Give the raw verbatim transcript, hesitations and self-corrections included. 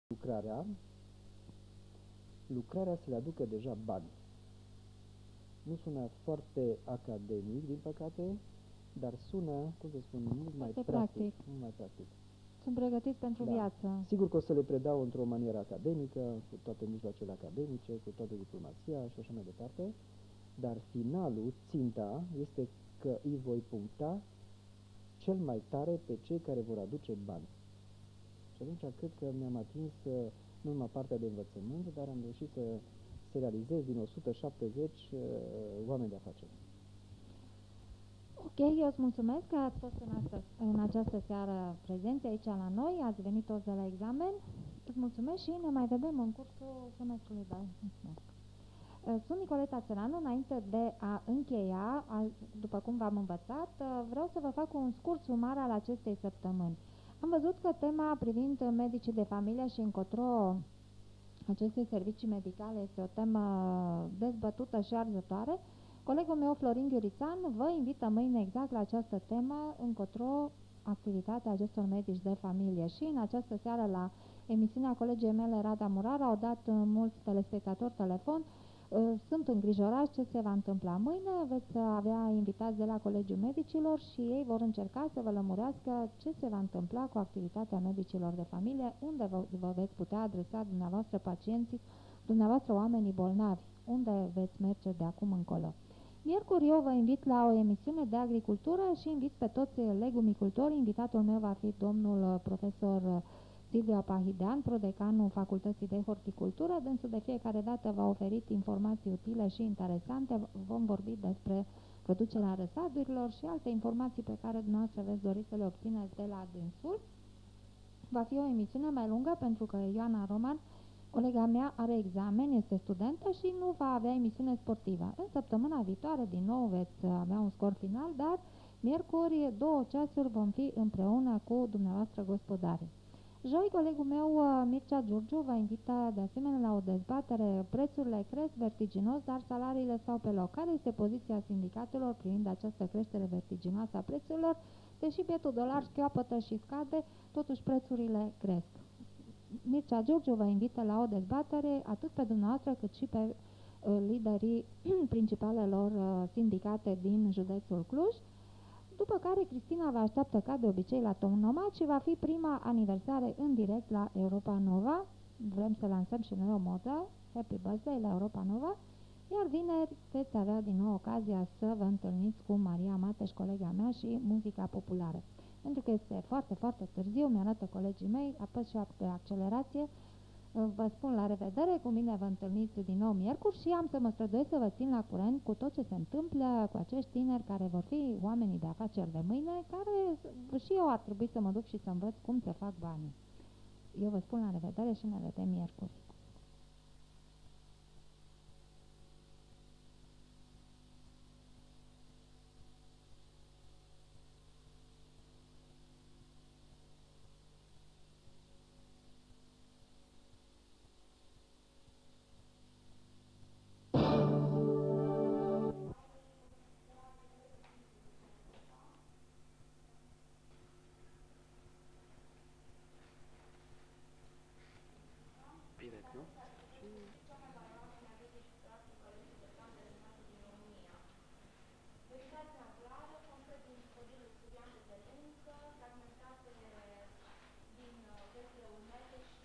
lucrarea, lucrarea să le aducă deja bani. Nu sună foarte academic, din păcate, dar sună, cum să spun, mult mai Foarte practic, practic. mult mai practic. Sunt pregătiți pentru Da. viață. Sigur că o să le predau într-o manieră academică, cu toate mijloacele academice, cu toată diplomația și așa mai departe, dar finalul, ținta, este că îi voi puncta cel mai tare pe cei care vor aduce bani. Și atunci cred că mi-am atins nu numai partea de învățământ, dar am reușit să, să realizez din o sută șaptezeci uh, oameni de afaceri. Ok, eu îți mulțumesc că ați fost în, asta, în această seară prezenți aici la noi, ați venit toți de la examen. Îți mulțumesc și ne mai vedem în cursul semestrului. Da, mulțumesc. Sunt Nicoleta Țăranu. Înainte de a încheia, după cum v-am învățat, vreau să vă fac un scurt sumar al acestei săptămâni. Am văzut că tema privind medicii de familie și încotro aceste servicii medicale este o temă dezbătută și arzătoare. Colegul meu, Florin Ghiurițan, vă invită mâine exact la această temă, încotro activitatea acestor medici de familie. Și în această seară, la emisiunea colegii mele, Rada Murar, au dat mulți telespectatori telefon. Sunt îngrijorați ce se va întâmpla mâine, veți avea invitați de la Colegiul Medicilor și ei vor încerca să vă lămurească ce se va întâmpla cu activitatea medicilor de familie, unde vă, vă veți putea adresa dumneavoastră pacienții, dumneavoastră oamenii bolnavi, unde veți merge de acum încolo. Miercuri eu vă invit la o emisiune de agricultură și invit pe toți legumicultori. Invitatul meu va fi domnul profesor Silvia Pahidean, prodecanul Facultății de Horticultură. Dânsul de fiecare dată v-a oferit informații utile și interesante. Vom vorbi despre producerea răsadurilor și alte informații pe care dumneavoastră veți dori să le obțineți de la dânsul. Va fi o emisiune mai lungă pentru că Ioana Roman, colega mea, are examen, este studentă și nu va avea emisiune sportivă. În săptămâna viitoare din nou veți avea un scor final, dar miercuri, două ceasuri, vom fi împreună cu dumneavoastră gospodare. Joi, colegul meu, Mircea Giurgiu, vă invită de asemenea la o dezbatere. Prețurile cresc vertiginos, dar salariile stau pe loc. Care este poziția sindicatelor privind această creștere vertiginoasă a prețurilor? Deși bietul dolar șchiopătă și scade, totuși prețurile cresc. Mircea Giurgiu vă invită la o dezbatere, atât pe dumneavoastră cât și pe uh, liderii principalelor uh, sindicate din județul Cluj. După care Cristina vă așteaptă ca de obicei la Tonomat și va fi prima aniversare în direct la Europa Nova. Vrem să lansăm și noi o modă, Happy Birthday la Europa Nova. Iar vineri veți avea din nou ocazia să vă întâlniți cu Maria Mateș, colega mea, și muzica populară. Pentru că este foarte, foarte târziu, mi-arată colegii mei, apăs și pe accelerație. Vă spun la revedere, cu mine vă întâlniți din nou miercuri și am să mă străduiesc să vă țin la curent cu tot ce se întâmplă cu acești tineri care vor fi oamenii de afaceri de mâine, care și eu ar trebui să mă duc și să învăț cum se fac banii. Eu vă spun la revedere și ne vedem miercuri. Bine, nu? Din vechiul medici